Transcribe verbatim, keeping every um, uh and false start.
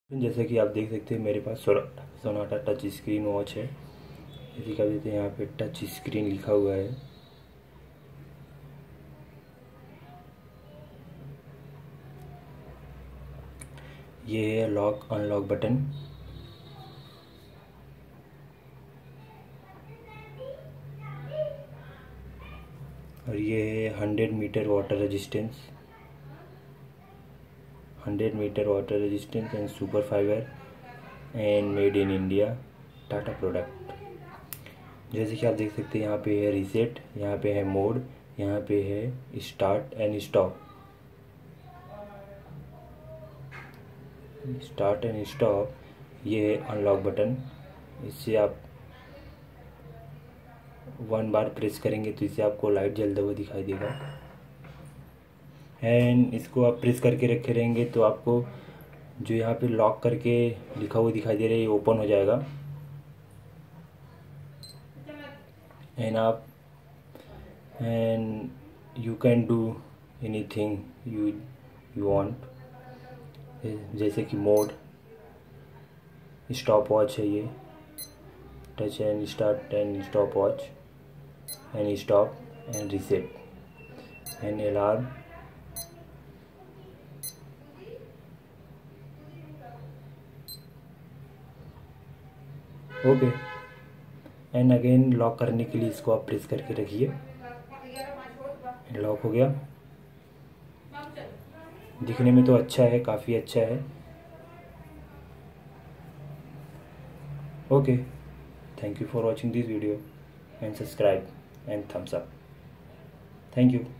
जैसे कि आप देख सकते हैं मेरे पास सोनाटा टच स्क्रीन वॉच है। जैसे कि आप देखते हैं यहाँ पे टच स्क्रीन लिखा हुआ है। ये है लॉक अनलॉक बटन। और ये है hundred metre water resistance hundred metre water resistance and super fibre and made in India Tata product. जैसे कि आप देख सकते हैं यहाँ पे है रीसेट, यहाँ पे है मोड, यहाँ पे है start and stop. Start and stop ये है अनलॉक बटन। इससे आप वन बार प्रेस करेंगे तो इससे आपको लाइट जलता हुआ दिखाई देगा। एंड इसको आप प्रेस करके रखे रहेंगे तो आपको जो यहाँ पे लॉक करके लिखा हुआ दिखाई दे रहा है ये ओपन हो जाएगा। एंड आप and you can do anything you you want, जैसे कि मोड, स्टॉप वॉच है ये, touch and start and stop watch and stop and reset and alarm. Okay and again lock करने के लिए इसको आप प्रेस करके रखिए। लॉक हो गया। दिखने में तो अच्छा है, काफ़ी अच्छा है। Okay, thank you for watching this video and subscribe and thumbs up. Thank you.